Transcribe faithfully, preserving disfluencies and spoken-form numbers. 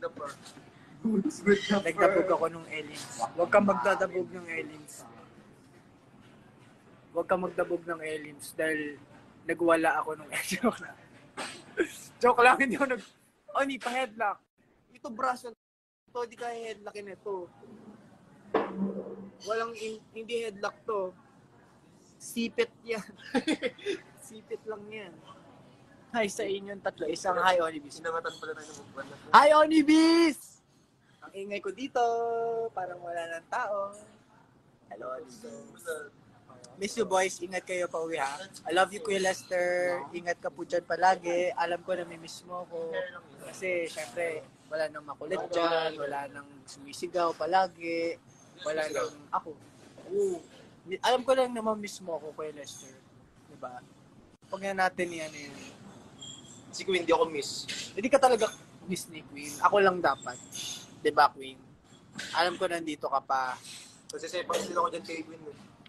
the fur. Nagdabog ako nung aliens. Huwag kang magdadabog ng aliens. Huwag kang magdabog ng aliens dahil nagwala ako nung joke lang. Joke lang, hindi ako nag... Oh, hindi pa headlock. Ito braso. Ito, hindi kaya headlockin ito. Walang, in, hindi headlock to. Sipit yan. Sipit lang yan. Hi sa inyong tatlo. Isang hi, Onibis. Sinangatan pala tayo ng mukbang. Hi, Onibis! Ang ingay ko dito. Parang wala ng tao. Hello, Onibis. Miss you, boys. Ingat kayo pa uwi, ha? I love you, Kuya Lester. Ingat ka po dyan palagi. Alam ko na may miss mo ko. Kasi, syempre, wala nang makulit dyan. Wala nang sumisigaw palagi. Wala nang ako. Oo. Alam ko lang naman miss mo ako, Kuya Lester. Diba? Huwag na natin yan yun. Si Queen, di ako miss. Hindi ka talaga miss ni Queen. Ako lang dapat. Diba, Queen? Alam ko nandito ka pa. Kasi sepang sila ko dyan kay Queen.